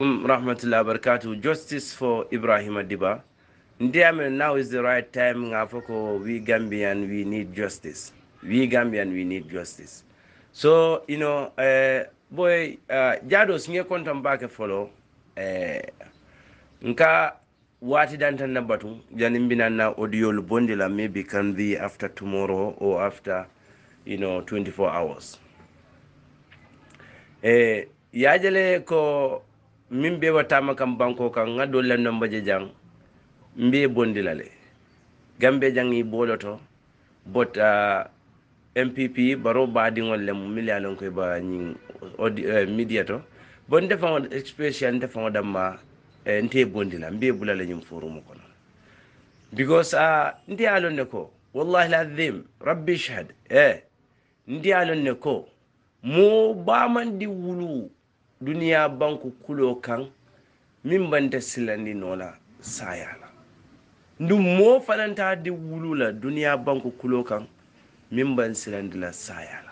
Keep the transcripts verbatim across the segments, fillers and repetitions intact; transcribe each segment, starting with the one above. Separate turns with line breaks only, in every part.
Um, rahmatullahi wabarakatuh. Justice for Ibrahim Adiba. Ndiamen, now is the right time. Ngafoko, we Gambian, we need justice. We Gambian, we need justice. So, you know, uh, boy, uh, Jado, singe kontam bake follow. Uh, nka wati dantan na batu, janimbina na audio lubondila maybe can be after tomorrow or after, you know, twenty-four hours. Eh, yajale ko min be watama kam banko kan ngado len nomba je jang mbe bondilale gambe jangi boloto but uh, M P P baro badi ngol lem miliyalon koy ba nyi uh, media to bon defa expression defa damma eh, nte bondila mbe bulale nyum forum kono because uh, ndi alon ne ko wallahi lazim rabbi shahad eh ndi alon ne ko mo baman di wulu duniya banku kulo kan min banta silandi nola sayala ndu mo fananta di wulu la duniya banku kulo kan min ban silandi la sayala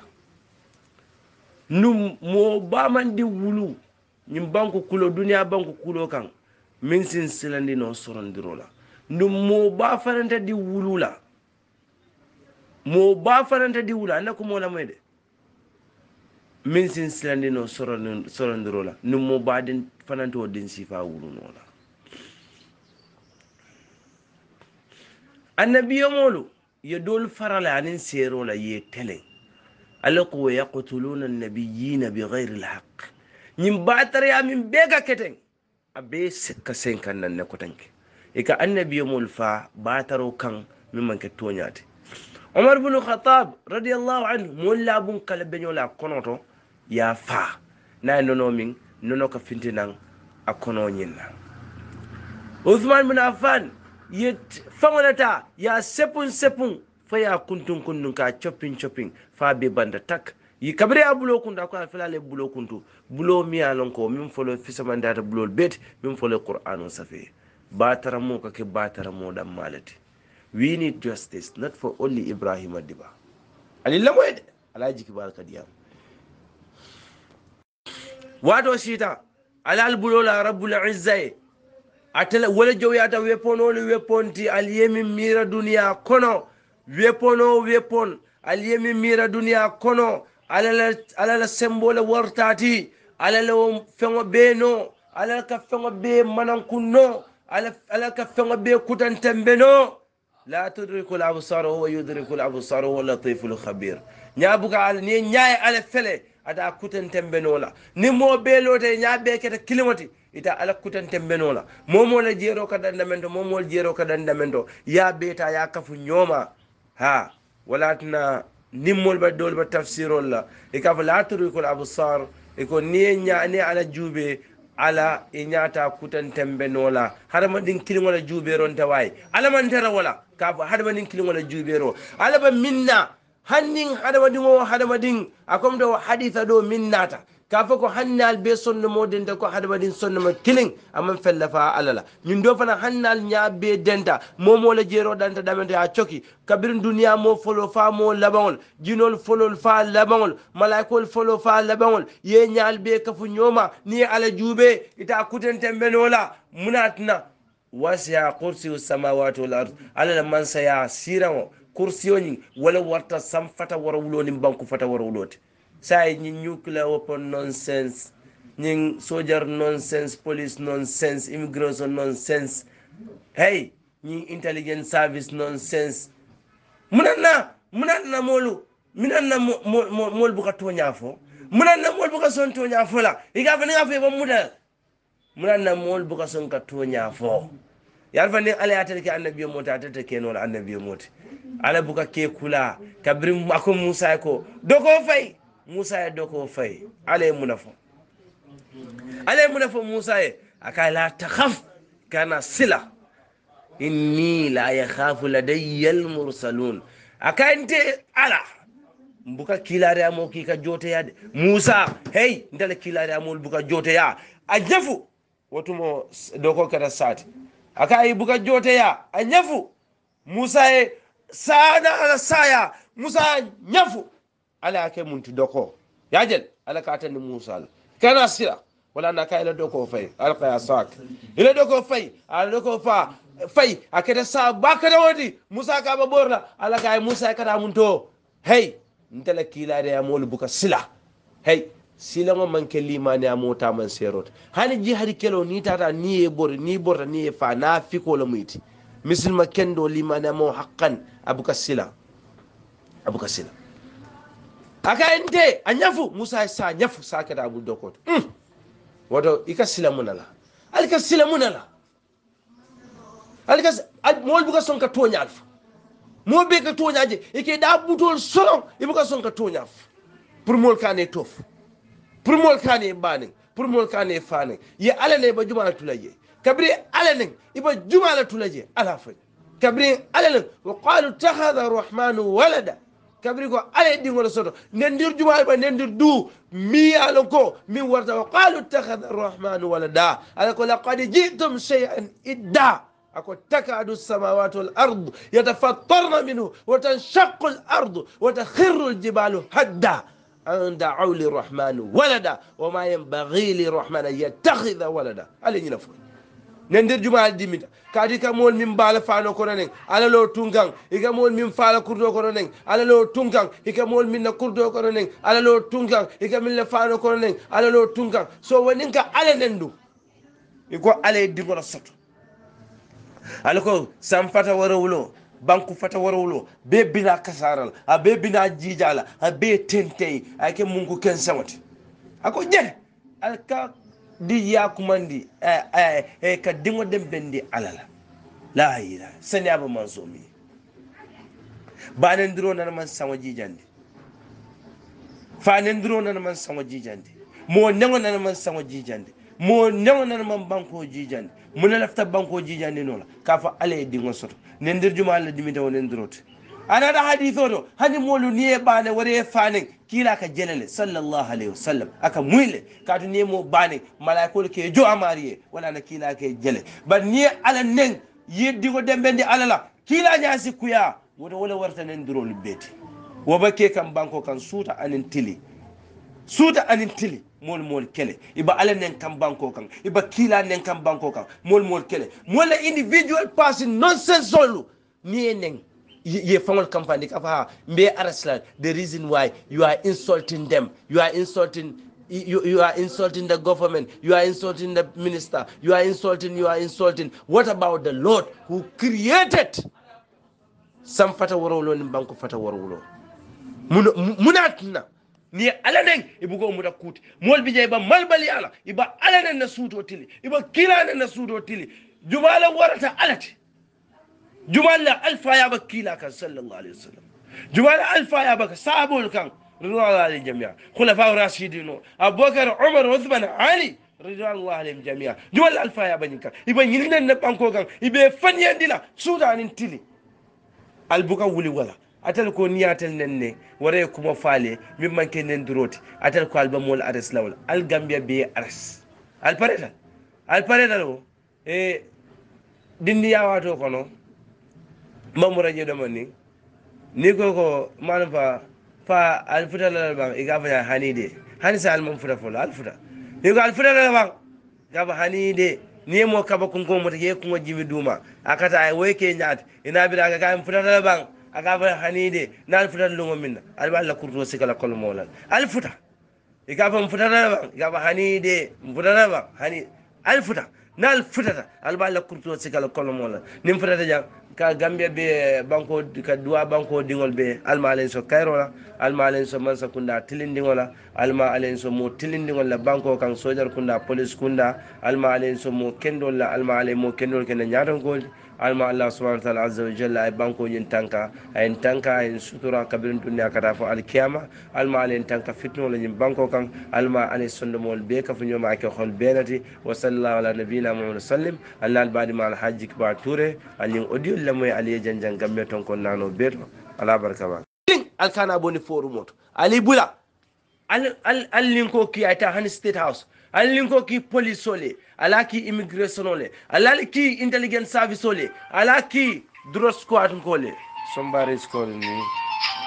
ndu mo baman di wulu nyim banku kulo duniya banku kulo kan min sin silandi no sorondiro la ndu mo ba fananta di wulu la mo ba fananta di wulu andako mo la moyde min sin silandi no sorondiro la ndu mo badin fananto din sifa wulu no la annabiyo molu yedol farala anin sero la ye tele alako yaqtuluna an-nabiyina bighayri al-haqq nyim batare ya min bega keten abe sekka senkan nan ne kotanke e ka annabiyo mol fa bataro kan min manke toñate Umar ibn Khattab radiyallahu anhu molla bun kala beñola konoto ya fa na nono min nono ka fintinan akono nyinna Uthman bin Affan yet fangonata ya sepun sepun fa ya kuntun kunnun ka chopping chopping fa be banda tak yi kabre abulo kunda ko afilale bulo kuntu bulo mi alon ko min folo fisamandata bulo bet min folo qur'anu safi batara mo ka ke batara mo dam malati we need justice not for only Ibrahim Adiba alilla moyde alaji kibar kadiyam wato shita alal bulo la rabbul izzai atala wala jowyata weponole weponti aliyemi mira dunia kono wepono wepon aliyemi mira dunia kono alala alala symbole wartati alala fengo beno alala ka fengo be manankunno alala ka fengo be kutantembeno la tudriku al-absar huwa yudriku al-absar huwa latiful khabir nyabuka al ni nyaay ala fele ada kutantembenola ni mo belote nyaabe keta kilimati ita ala kutantembenola momo la jero ka dandamento momo jero ka dandamento ya beta ya kafu nyoma ha walatna nimmol ba dol ba tafsirol la e ka la tudriku al-absar e ko ni nyaani ala jube ala e nyata kutantembenola harama din kilingola jube ron tawai ala man tara wala ka harama din kilingola jube ro ala ba minna hannin hadamadin o hadamadin akom do haditha do minnata kafa ko hannal be sonno moden ko hadamadin sonno ma killing amman fellafa alala ñun do fana hannal nya be denta momo la jero danta damente a coki kabirin duniya mo folo fa mo labangol jinol folo fa labangol malaikol folo fa labangol ye nyaal be kafu nyoma ni ala jube ita kutente benola munatna wasi'a kursi samawati wal ard ala man saya sirawo kursiyoni wala warta sam fata wara wuloni banku fata wara wulote say ñi nuclear weapon nonsense ñi soldier nonsense police nonsense immigration nonsense hey ñi intelligence service nonsense munanna munanna molu minanna mol buka tonya fo munanna mol buka son tonya fo la iga fa nga fe ba mudal munanna mol buka son ka tonya fo yarfa ni ala ya tarki annabiyo mota ta take no annabiyo mota ala buka ke kula kabrim akum musa ko doko fay musa ya doko fay ala munafo ala munafo musa e aka la takhaf kana sila inni la yakhafu ladayya al mursalun aka inte ala buka kilare amo ki ka jote ya de musa hey ndala kilare amo buka jote ya ajafu wotumo doko kada sati aka yi buka jote ya anyafu musa e sada ala saya musa nyafu ala ke muntu doko yajel ala ka tan musa kana sira wala na kay la doko fay alqa ya sak ila doko fay ala doko fa fay akeda sa bakada wodi musa ka ba borla ala kay musa kada mun to hey ntela kila de amol buka sila hey sila mo man kelimani amota man serot hani ji hadi kelo ni tata ni e bor ni borta ni e fa na fiko la muyti misilma kendo limani amo haqqan abuka sila abuka sila aka ente anyafu musa sa nyafu sakada abu dokot mm. wato ika sila munala alika sila munala alika mol buka son ka tonya alfa mo be ka tonya je ike da butol solo ibuka son ka tonya pour mol kane tof pour mol kane bane pour mol kane fane ya ala ne ba juma tulaje kabri ala ne iba juma la tulaje ala fa kabri ala ne wa qalu takhadha arrahmanu walada kabri ko ala dingol soto nendir juma ba nendir du mi ala ko mi warta wa qalu takhadha arrahmanu walada ala ko laqad ji'tum shay'an idda أكو تكاد السماوات والأرض يتفطرن منه وتنشق الأرض وتخر الجبال هدا أن دعوا للرحمن ولدا وما ينبغي للرحمن أن يتخذ ولدا علي نفر نندر جماعة ديميتا كادي كمول من بالا فانو كورنين على لو تونغان إكمول من فالا كردو كورنين على لو تونغان إكمول من كردو كورنين على لو تونغان إكمل فانو كورنين على لو تونغان سو ونينكا على نندو إكو على ديغورا ساتو alako sam fata warawulo banku fata warawulo be bina kasaral a be bina jijala a be tentei ake mungu ken samati ako je alka di ya kumandi eh eh e ka dingo dem bendi alala la ila sani aba mansomi banen dro nan man sama jijandi fanen dro nan man sama jijandi mo nengo nan man sama jijandi mo nengo nan man banko jijandi muna lafta banko jijandi nola kafa ale dingo soto nendir juma alla dimita wonen drote ana da haditho do hani molu niye bane wore fanen kila ka jelele sallallahu alaihi wasallam aka muile katu niye mo bane malaikol ke jo amariye wala na kila ke jele ban niye ala nen yeddi ko dembendi alala kila nyasi kuya wodo wala warta nen drol beti wobake kam banko kan suta anin tili suta anin tili mol mol kele iba ala nen kam banko kan iba kila nen kam banko kan mol mol kele mol individual person nonsense solo ni nen ye famol company kafa mbe arasla the reason why you are insulting them you are insulting you, you are insulting the government you are insulting the minister you are insulting you are insulting what about the Lord who created some fata warolo ni banko fata warolo munatna ni alanen ibugo muda kuti mol bijay ba malbali ala iba alanen na suto tili iba kilana na suto tili jumala warata alati jumala alfa ya bakila kan sallallahu alaihi wasallam jumala alfa ya baka sabul kan ridwan ali jami'a khulafa rashidin abubakar umar uthman ali ridwan allah alaihim jami'a jumala alfa ya banyika iba yinen na banko kan ibe fanyandila sudanin tili albuka wuli wala atal ko niyatal nenne ware kuma fale min manke nen duroti atal ko alba mol ares lawol al gambia be ares al pareta al pareta lo e dindi yawato kono mamura je do mani ni ko ko man fa fa al futala ba e gafa hanide hani sa al man futa folo al futa ni ko al futala ba gafa hanide ni mo kaba kun ko mota ye kun jimi duma akata ay weke nyaat ina bi daga ga futala ba agafa hanide nal futa lungo minna alba alla kurto sikala kol molal al futa igafa futa ba igafa hanide futa ba hani al futa nal futa alba alla kurto sikala kol molal nim futa ja ka gambia be banko ka duwa banko dingol be alma alen so kayrola alma alen so mansa kunda tilindingola alma alen so mo tilindingol la banko kan sojar kunda police kunda alma alen so mo kendol la alma alen mo kendol ken nyaaton gol alma allah subhanahu wa ta'ala azza wa jalla ay banko nyin tanka ay tanka ay sutura kabirin dunya kata fo al kiyama alma alen tanka fitno la nyin banko kan alma alen sondo mol be ka fu nyoma ak xol benati wa sallallahu ala nabina muhammad sallim allah al badi ma al hajji ba touré alin audio la moy ali janjang gambe ton kon nano beto ala barka ba al kana boni foru moto ali bula al al al ko ki ata han state house alinko ki police ole alaki immigration ole alaki intelligence service ole alaki drone squad kole somebody is calling me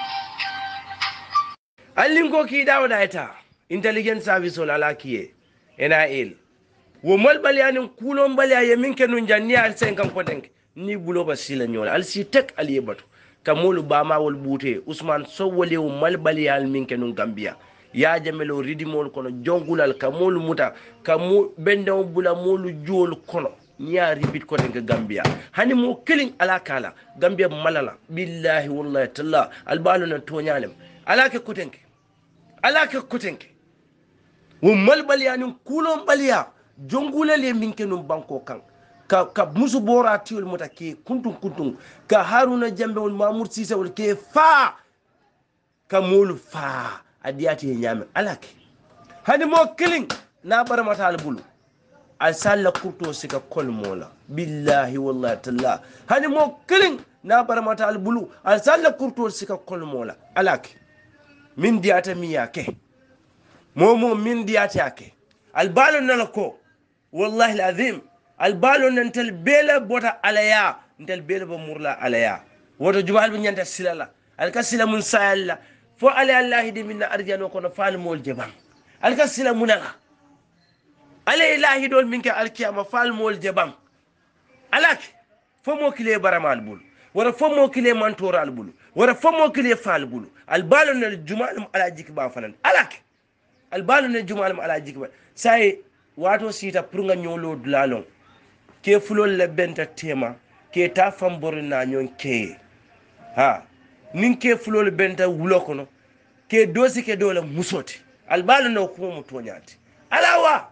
alinko ki dawo daita intelligence service ole alaki ena el wo mal baliyanin kulon baliya ye min ke nun janni al sen kan kodenke ni bulo ba sila nyola al si tek al yebatu kamolu bama wol bute usman so wole wo mal baliyal min ke nun gambia ya jamelo ridimol kono jongulal kamolu muta kamu bendo bula molu jol kono niya ribit kodenke gambia hani mo killing ala kala gambia malala billahi wallahi talla al balu na tonyalem ala ke kodenke ala ke kodenke wo mal baliyanin kulon baliya jongule le min kenum banko kan ka ka musu bora tiol mota ke kuntun kuntun ka haruna jambe won mamour sise wol ke fa ka molu fa adiyati nyame alake hani mo killing na baramata al bulu al salla kurto sika kol mola billahi wallahi talla hani mo killing na baramata al bulu al salla kurto sika kol mola alake min diata miyake momo min diata yake al balo nalako wallahi alazim albalo nantel bela bota alaya ntel bela ba murla alaya woto jubal bi nyanta silala alka sila mun sayalla fo ala allah di minna arjano kono fal mol jebam alka sila munaka ala ilahi dol minka alkiyama fal mol jebam alak fo mo kile baramal bul wara fo mo kile mantoral bul wara fo mo kile fal bul albalo nal jumalum ala jikba fanan alak albalo nal jumalum ala jikba say wato sita pour nga ñolo dulalon ke fulol le benta tema ke ta fambor na ñon ke ha nin ke fulol benta wulo kono ke dosi ke dole musoti albalo no ko mu toñati alawa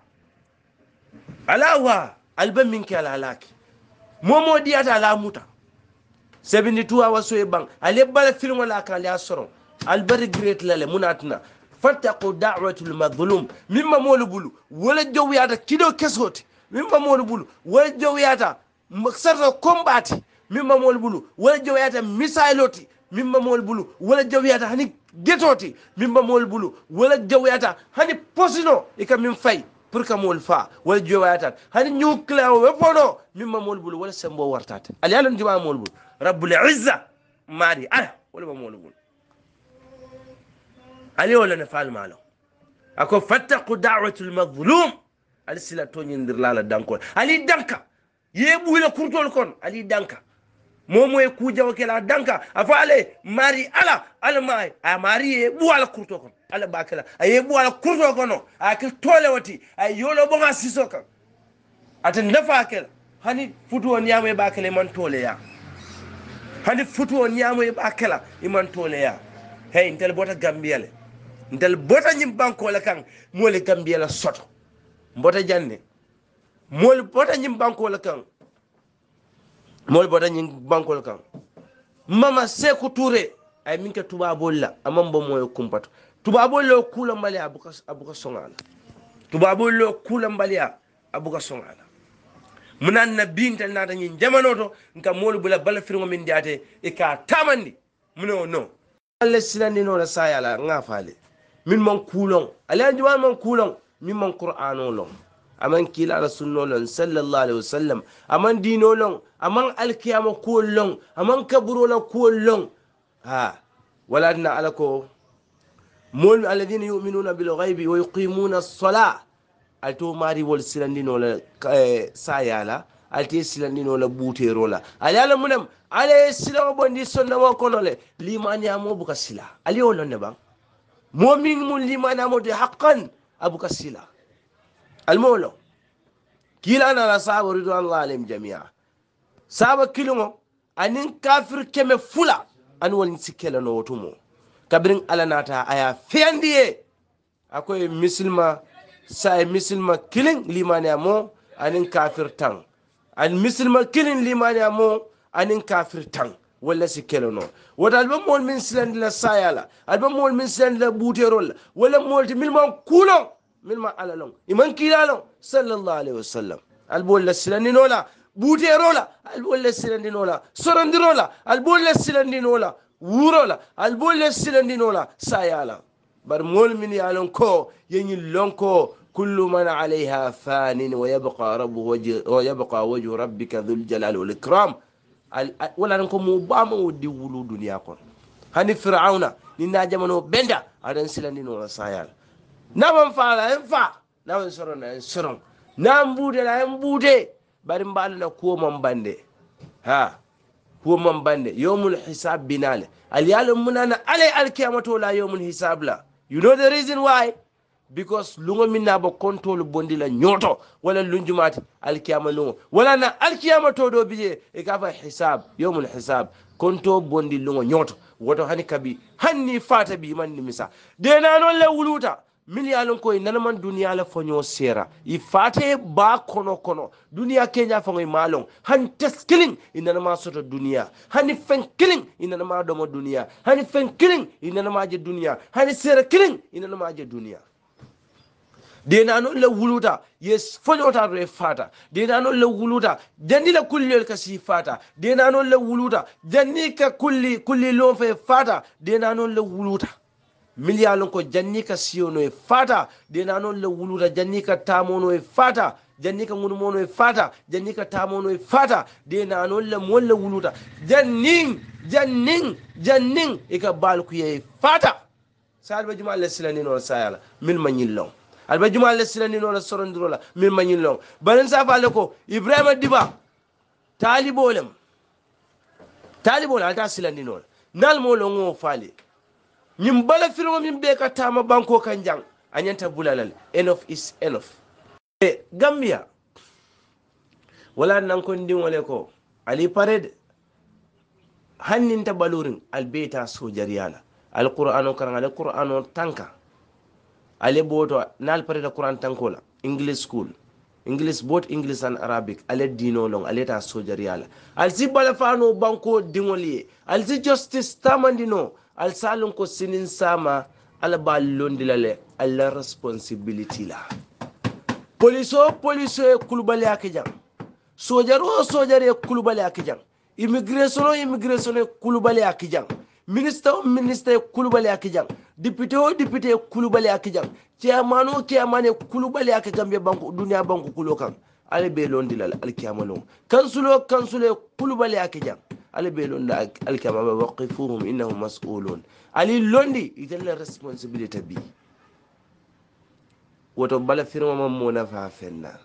alawa alba min ke ala laki momo diata la muta seventy-two hours so e bang ale bala film wala ka le asoro albari great lale munatna fattaqu da'watul madhlum mimma molu bulu wala jowyata kido kesoti mimma molu bulu wala jowyata maksarta kombati mimma molu bulu wala jowyata misailoti mimma molu bulu wala jowyata hani getoti mimma molu bulu wala jowyata hani posino ika min fay pour ka mol fa wala jowyata hani nuclear weapon mimma molu bulu wala sembo wartate ali alan juma molu bulu rabbul izza mari ala wala molu bulu ali wala ne fal malo ako fattaqu da'watul mazlum ali sila to nyindir lala dankol ali danka yebu ila kurtol kon ali danka momo e kuja wakela danka afa ale mari ala ala mai a mari yebu ala kurtol kon ala bakala a yebu ala kurtol kon akil tole wati ay yolo bonga sisoka atan dafa kel hani futu on yamo bakale man tole ya hani futu on yamo bakala iman tole ya hey intel bota gambiyale ndel bota nyim banko la kan mole gambia la soto mbota janne mole bota nyim banko la kan mole bota nyim banko la kan mama Seku Touré ay minke tuba bolla amambo moyo kumpato tuba bollo kula mbali abuka abuka songala tuba bollo kula mbali abuka songala munan na binta nata nyin jamanoto nka mole bula bala firmo min diate e ka tamandi muno no Allah silani no la sayala ngafale min man kulon ala jwa man kulon min man qur'ano lon aman kila ala sunno lon sallallahu alaihi wasallam aman dino lon aman alkiyama kulon aman kaburo lon kulon ha waladna alako mul alladhina yu'minuna bil ghaibi wa yuqimuna as-salah alto mari wol silandino la sayala alti silandino la butero la ala munam ala silamo bondi sonna mo konole limani amo buka sila ali wolon ne bang momin mun limani amo de haqqan abuka sila almolo kila na la sahabu ridwanullah alayhim jami'a sahaba kilungo anin kafir keme fula an wal sikela no wotumo kabrin alanata aya fiandiye akoy muslima say muslima killing limani amo anin kafir tang al muslima killing limani amo anin kafir tang wala sikelo no wada alba mol min siland la sayala alba mol min siland la buterol wala mol ti milma kulon milma alalon iman kilalo sallallahu alaihi wasallam albo la silandi nola buterola albo la silandi nola sorandirola albo la silandi nola wurola albo la silandi nola sayala bar mol min yalon ko yenyi lonko kullu man alayha fanin wa yabqa rabbu wajhu wa yabqa wajhu rabbika dhul jalali wal ikram wala nan ko mo bama wodi wulu duniya kon hani fir'auna ni na jamano benda adan silandi no sayal naban faala en fa na soron na soron na mbude na mbude bari mbal na ko man bande ha ko man bande yawmul hisab binale al yalum munana alay al kiyamato la yawmul hisab la. You know the reason why? Because lungo minna ba control bondi la nyoto wala lunjumati al kiyama lungo wala na al kiyama to do biye e ka fa hisab yawmul hisab konto bondi lungo nyoto woto hani kabi hanni fata bi man ni misa de na non le wuluta min yalon koy nanaman duniya la fonyo sera i fate ba kono kono duniya kenya fongoy malon han teskilling inana ma soto duniya hani fen killing inana ma domo duniya hani fen killing inana ma je duniya hani sera killing inana ma je duniya de nano le wuluta yes fonyo ta re fata de nano le wuluta jandi la kulli ka si fata de nano le wuluta jandi ka kulli kulli lo fe fata de nano le wuluta miliyalon ko janni ka siyono e fata de nanon le wuluta janni ka tamono e fata janni ka ngunumono e fata janni ka tamono e fata de nanon le mon le wuluta jannin jannin jannin e ka balku e fata salba juma le silani no sayala min manyillon alba juma le silani no la sorondiro la min manyillon banen sa fale ko ibrahima diba talibolem talibol alta silani no nal mo lo ngo fale ñim bala firmo min be ka tama banko kan jang anyanta bulalal enough is enough e gambia wala nan ko ndin wala ko ali pared hannin ta balurin albeta sojariyala alqur'ano kan alqur'ano tanka ale boto nal pared qur'an tankola english school english both english and arabic ale dino long ale ta sojariyala alsi bala fano banko dingoli alsi justice tamandino al salon ko sinin sama ala ba londilale alla responsibility la poliso poliso e kulubali akijang sojaro sojare kulubali akijang immigration immigration e kulubali akijang minister minister kulubali akijang député o député kulubali akijang chairman o chairman kulubali akigambe banko dunia banko kulokan ala be londilale al kiyamalo kansulo kansulo kulubali akijang ali be londa alkama waqifuhum innahum mas'ulun ali londi itella responsibility bi woto bala firma mam mona fa fenna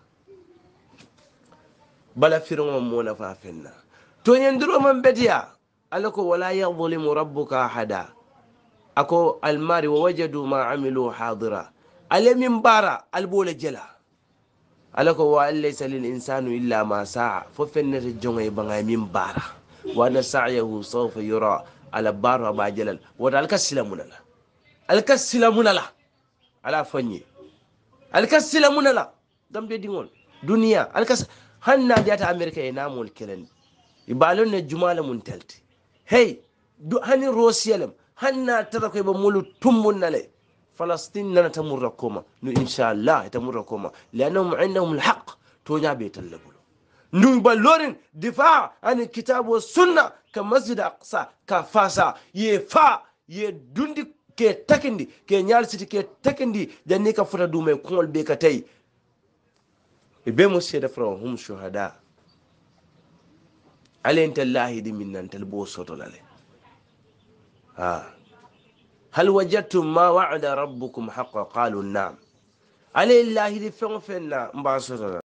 bala firma mam mona fa fenna to nyandiro man betiya alako wala yadhlimu rabbuka ahada ako almari wajadu ma amilu hadira ale min bara albola jela alako wa laysa lil insanu illa ma sa'a fo fennete jongay bangay min bara وانا سعيه سوف يرى على بار ما جلل ودا الكسلمون لا الكسلمون لا على فني الكسلمون لا دم دي ديون دنيا الكس هنا ديتا امريكا ينامول كلن يبالون الجمال منتلتي هي هني روسيلم هنا تركوا بمولو تمون لي فلسطين لن تمركما ان شاء الله تمركما لانهم عندهم الحق تونيا بيت اللبل نون بالورين دفاع عن الكتاب والسنة كمسجد أقصى كفاسا يفا يدوندي كي تكندي كي نيال سيتي كي تكندي جاني كفتا دومي كول بيكتاي بيمو سيدا فرو هم شهداء علي انت الله دي من انت البوسوتو لالي ها هل وجدتم ما وعد ربكم حقا قالوا نعم علي الله دي فين فين مباسوتو